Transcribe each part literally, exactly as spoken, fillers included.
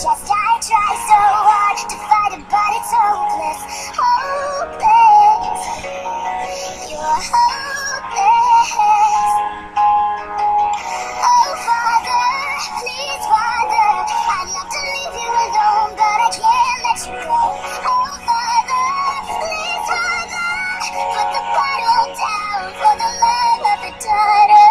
chest. I try so hard to fight it, but it's hopeless, hopeless. You're hopeless. Oh Father, please Father, I'd love to leave you alone, but I can't let you go. Oh Father, please Father, put the bottle down for the love of a daughter.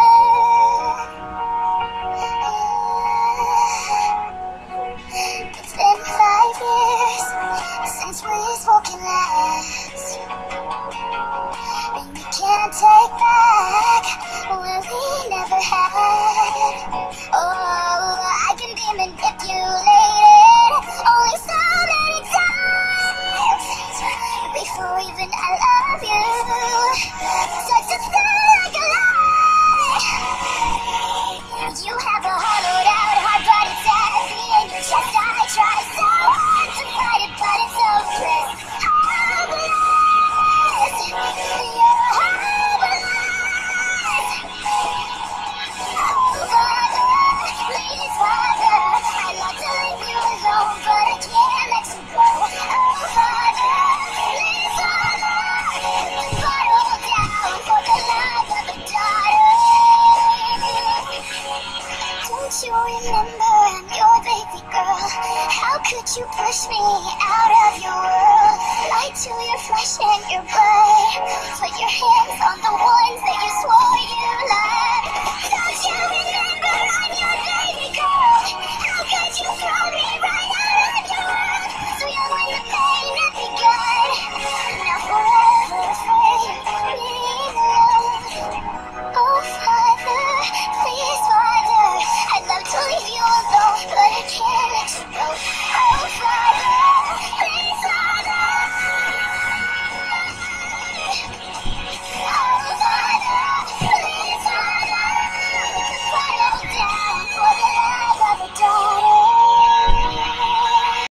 It's been five years since we spoken last, and we can't take back what we never had. Oh, I can be manipulated only so many times before even I love you. Such a feel like a lie. You have a hollowed out heart, but it's heavy in your chest. I try so hard to fight it, but it's hopeless, hopeless. You're hopeless. Oh Father, please Father, I'd love to leave you alone, but I can't let you go. Oh Father, please Father, put the bottle down for the love of a daughter. Don't you remember I'm your baby girl? How could you push me out of your world? Lie to your flesh and your blood, put your hands on